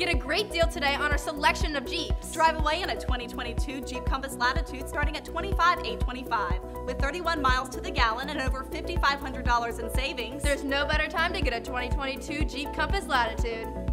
Get a great deal today on our selection of Jeeps. Drive away in a 2022 Jeep Compass Latitude starting at $25,825 with 31 miles to the gallon and over $5,500 in savings. There's no better time to get a 2022 Jeep Compass Latitude.